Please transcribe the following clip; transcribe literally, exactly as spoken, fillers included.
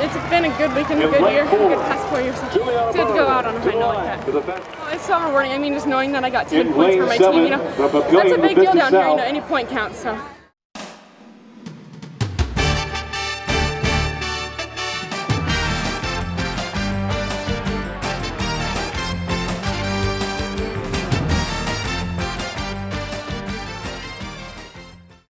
it's been a good weekend, a good year, a good past four years. So it's good to go out on a high note like that. Well, it's so rewarding. I mean, just knowing that I got ten points for my team, you know, that's a big deal down here. You know, any point counts. So.